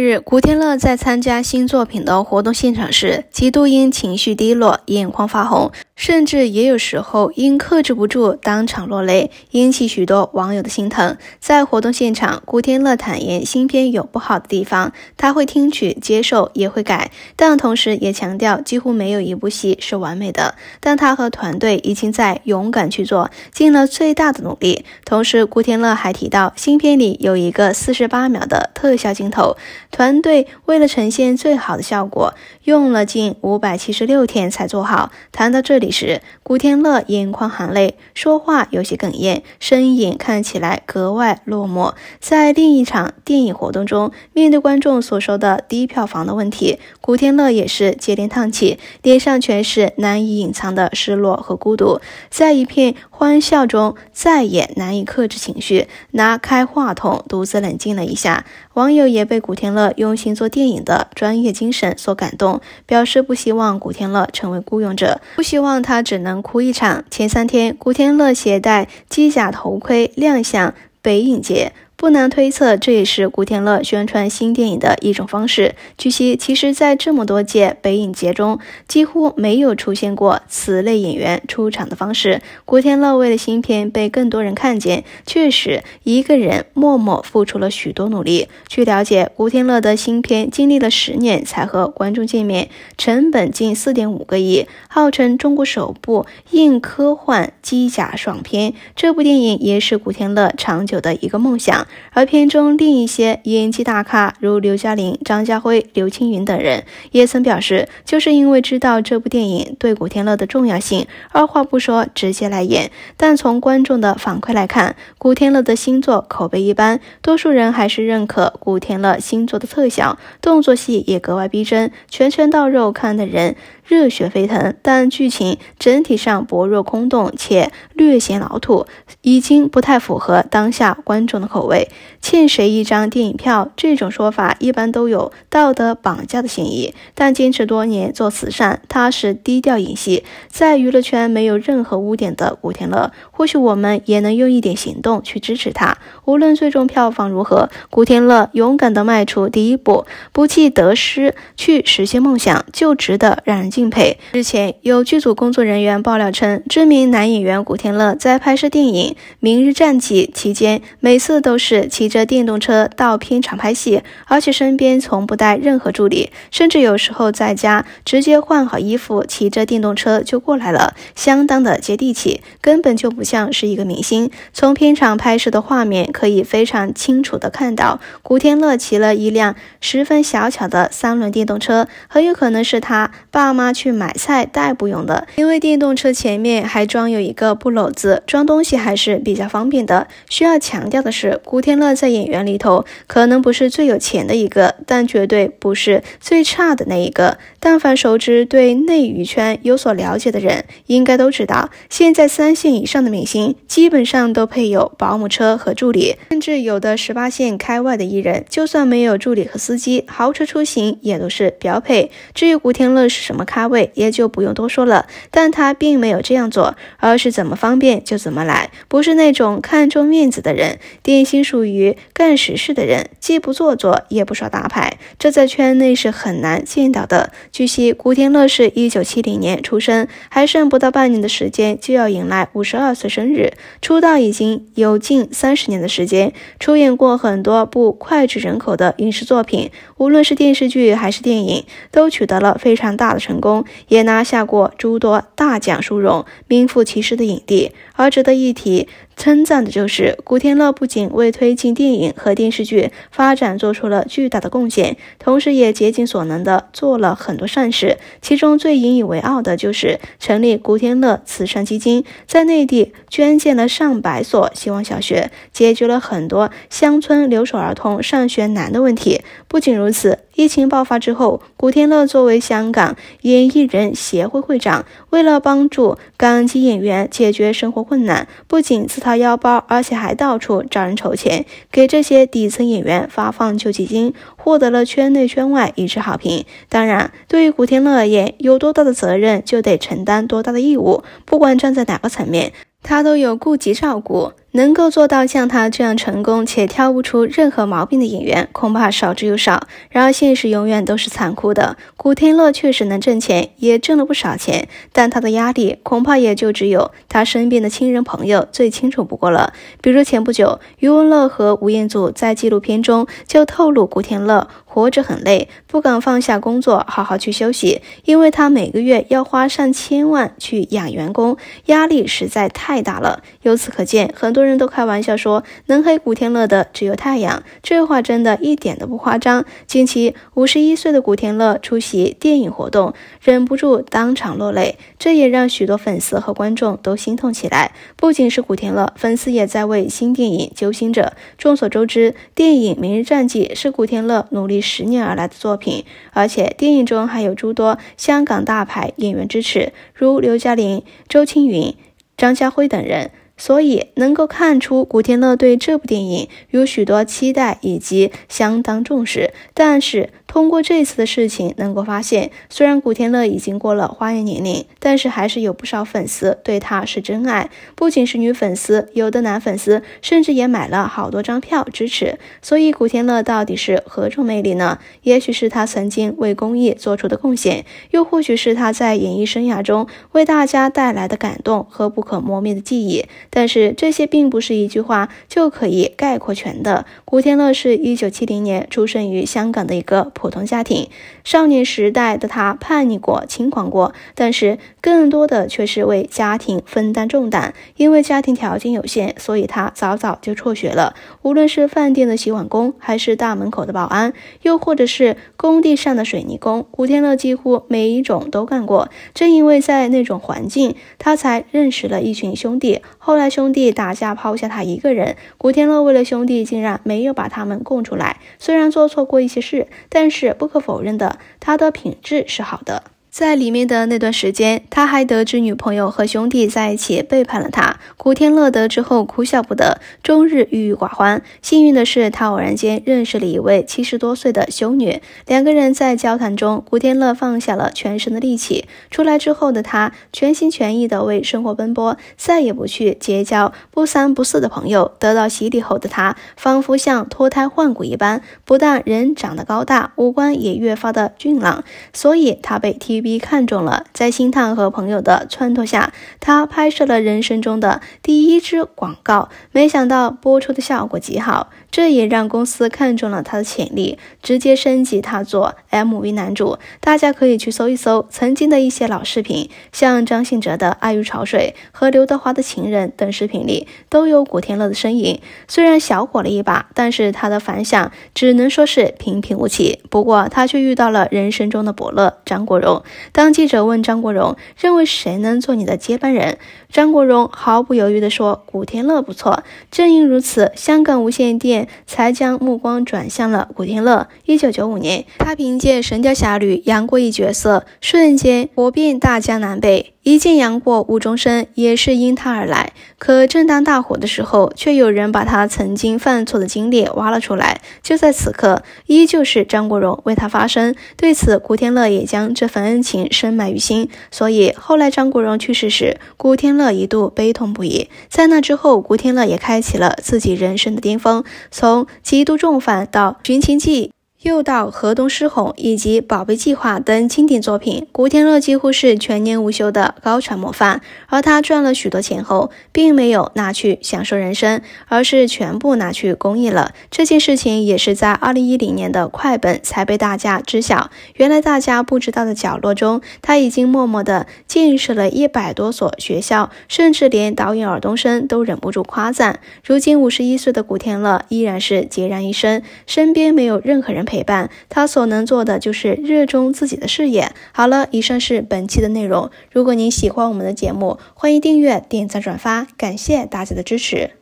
日，古天乐在参加新作品的活动现场时，几度因情绪低落，眼眶发红，甚至也有时候因克制不住当场落泪，引起许多网友的心疼。在活动现场，古天乐坦言新片有不好的地方，他会听取接受，也会改，但同时也强调几乎没有一部戏是完美的，但他和团队已经在勇敢去做，尽了最大的努力。同时古天乐还提到新片里有一个48秒的特效镜头，团队为了呈现最好的效果，用了近576天才做好。谈到这里时，古天乐眼眶含泪，说话有些哽咽，身影看起来格外落寞。在另一场电影活动中，面对观众所说的低票房的问题，古天乐也是接连叹气，脸上全是难以隐藏的失落和孤独。在一片欢笑中，再也难以克制情绪，拿开话筒独自冷静了一下。网友也被古天乐用心做电影的专业精神所感动，表示不希望古天乐成为孤勇者，不希望他只能哭一场。前3天，古天乐携带机甲头盔亮相北影节，不难推测，这也是古天乐宣传新电影的一种方式。据悉，其实在这么多届北影节中，几乎没有出现过此类演员出场的方式。古天乐为了新片被更多人看见，确实一个人默默付出了许多努力。据了解，古天乐的新片经历了10年才和观众见面，成本近4.5个亿，号称中国首部硬科幻机甲爽片。这部电影也是古天乐长久的一个梦想。而片中另一些演技大咖如刘嘉玲、张家辉、刘青云等人也曾表示，就是因为知道这部电影对古天乐的重要性，二话不说直接来演。但从观众的反馈来看，古天乐的新作口碑一般，多数人还是认可古天乐新作的特效，动作戏也格外逼真，拳拳到肉，看的人热血沸腾。但剧情整体上薄弱空洞，且略显老土，已经不太符合当下观众的口味。欠谁一张电影票这种说法一般都有道德绑架的嫌疑，但坚持多年做慈善，踏实低调演戏，在娱乐圈没有任何污点的古天乐，或许我们也能用一点行动去支持他。无论最终票房如何，古天乐勇敢地迈出第一步，不计得失去实现梦想，就值得让人敬佩。日前有剧组工作人员爆料称，知名男演员古天乐在拍摄电影《明日战记》期间，每次都是骑着电动车到片场拍戏，而且身边从不带任何助理，甚至有时候在家直接换好衣服，骑着电动车就过来了，相当的接地气，根本就不像是一个明星。从片场拍摄的画面可以非常清楚地看到，古天乐骑了一辆十分小巧的3轮电动车，很有可能是他爸妈去买菜代步用的，因为电动车前面还装有一个布篓子，装东西还是比较方便的。需要强调的是，古天乐在演员里头可能不是最有钱的一个，但绝对不是最差的那一个。但凡熟知对内娱圈有所了解的人，应该都知道，现在3线以上的明星基本上都配有保姆车和助理，甚至有的18线开外的艺人，就算没有助理和司机，豪车出行也都是标配。至于古天乐是什么咖位，也就不用多说了，但他并没有这样做，而是怎么方便就怎么来，不是那种看重面子的人，典型属于干实事的人，既不做作也不耍大牌，这在圈内是很难见到的。据悉，古天乐是1970年出生，还剩不到半年的时间就要迎来52岁生日，出道已经有近30年的时间，出演过很多部脍炙人口的影视作品，无论是电视剧还是电影，都取得了非常大的成功，也拿下过诸多大奖殊荣，名副其实的影帝。而值得一提称赞的就是，古天乐不仅为推进电影和电视剧发展做出了巨大的贡献，同时也竭尽所能的做了很多善事。其中最引以为傲的就是成立古天乐慈善基金，在内地捐建了上百所希望小学，解决了很多乡村留守儿童上学难的问题。不仅如此，疫情爆发之后，古天乐作为香港演艺人协会会长，为了帮助港籍演员解决生活困难，不仅自掏腰包，而且还到处找人筹钱，给这些底层演员发放救济金，获得了圈内圈外一致好评。当然，对于古天乐而言，有多大的责任就得承担多大的义务，不管站在哪个层面，他都有顾及照顾。 能够做到像他这样成功且挑不出任何毛病的演员恐怕少之又少。然而现实永远都是残酷的，古天乐确实能挣钱，也挣了不少钱，但他的压力恐怕也就只有他身边的亲人朋友最清楚不过了。比如前不久，余文乐和吴彦祖在纪录片中就透露，古天乐活着很累，不敢放下工作好好去休息，因为他每个月要花上千万去养员工，压力实在太大了。由此可见，很多人都开玩笑说能黑古天乐的只有太阳，这话真的一点都不夸张。近期51岁的古天乐出席电影活动，忍不住当场落泪，这也让许多粉丝和观众都心痛起来。不仅是古天乐，粉丝也在为新电影揪心着。众所周知，电影《明日战记》是古天乐努力10年而来的作品，而且电影中还有诸多香港大牌演员支持，如刘嘉玲、周青云、张家辉等人，所以能够看出古天乐对这部电影有许多期待以及相当重视。但是通过这次的事情能够发现，虽然古天乐已经过了花园年龄，但是还是有不少粉丝对他是真爱，不仅是女粉丝，有的男粉丝甚至也买了好多张票支持。所以古天乐到底是何种魅力呢？也许是他曾经为公益做出的贡献，又或许是他在演艺生涯中为大家带来的感动和不可磨灭的记忆。但是这些并不是一句话就可以概括全的。古天乐是1970年出生于香港的一个普通家庭，少年时代的他叛逆过、轻狂过，但是更多的却是为家庭分担重担。因为家庭条件有限，所以他早早就辍学了。无论是饭店的洗碗工，还是大门口的保安，又或者是工地上的水泥工，古天乐几乎每一种都干过。正因为在那种环境，他才认识了一群兄弟，后来兄弟打架抛下他一个人，古天乐为了兄弟竟然没有把他们供出来。虽然做错过一些事，但是不可否认的，他的品质是好的。在里面的那段时间，他还得知女朋友和兄弟在一起背叛了他。古天乐得知后哭笑不得，终日郁郁寡欢。幸运的是，他偶然间认识了一位70多岁的修女，两个人在交谈中，古天乐放下了全身的力气。出来之后的他全心全意地为生活奔波，再也不去结交不三不四的朋友。得到洗礼后的他仿佛像脱胎换骨一般，不但人长得高大，五官也越发的俊朗，所以他被TVB看中了。在星探和朋友的撺掇下，他拍摄了人生中的第一支广告，没想到播出的效果极好，这也让公司看中了他的潜力，直接升级他做 MV 男主。大家可以去搜一搜曾经的一些老视频，像张信哲的《爱如潮水》和刘德华的《情人》等视频里都有古天乐的身影。虽然小火了一把，但是他的反响只能说是平平无奇。不过他却遇到了人生中的伯乐张国荣。当记者问张国荣认为谁能做你的接班人，张国荣毫不犹豫地说古天乐不错。正因如此，香港无线电才将目光转向了古天乐。1995年，他凭借《神雕侠侣》杨过一角色，瞬间火遍大江南北。一见杨过无中生也是因他而来，可正当大火的时候，却有人把他曾经犯错的经历挖了出来。就在此刻，依旧是张国荣为他发声，对此古天乐也将这份恩情深埋于心。所以后来张国荣去世时，古天乐一度悲痛不已。在那之后，古天乐也开启了自己人生的巅峰，从《极度重犯》到《寻秦记》，又到河东狮吼以及宝贝计划等经典作品，古天乐几乎是全年无休的高产模范。而他赚了许多钱后，并没有拿去享受人生，而是全部拿去公益了。这件事情也是在2010年的快本才被大家知晓。原来大家不知道的角落中，他已经默默地建设了100多所学校，甚至连导演尔冬升都忍不住夸赞。如今51岁的古天乐依然是孑然一身，身边没有任何人陪伴，他所能做的就是热衷自己的事业。好了，以上是本期的内容。如果您喜欢我们的节目，欢迎订阅、点赞、转发，感谢大家的支持。